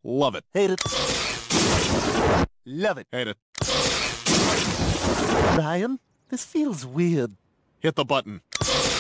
Love it. Hate it. Love it. Hate it. Ryan, this feels weird. Hit the button.